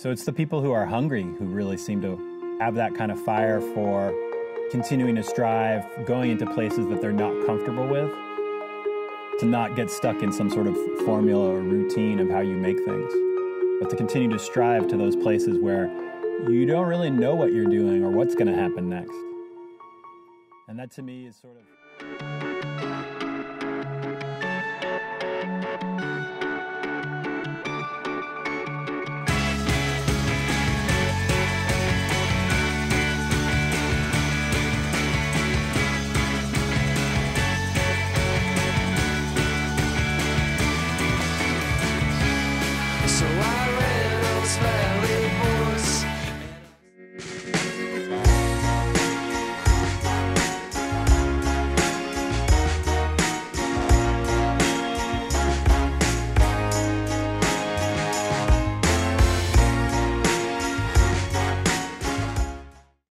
So it's the people who are hungry who really seem to have that kind of fire for continuing to strive, going into places that they're not comfortable with, to not get stuck in some sort of formula or routine of how you make things, but to continue to strive to those places where you don't really know what you're doing or what's going to happen next. And that to me is sort of...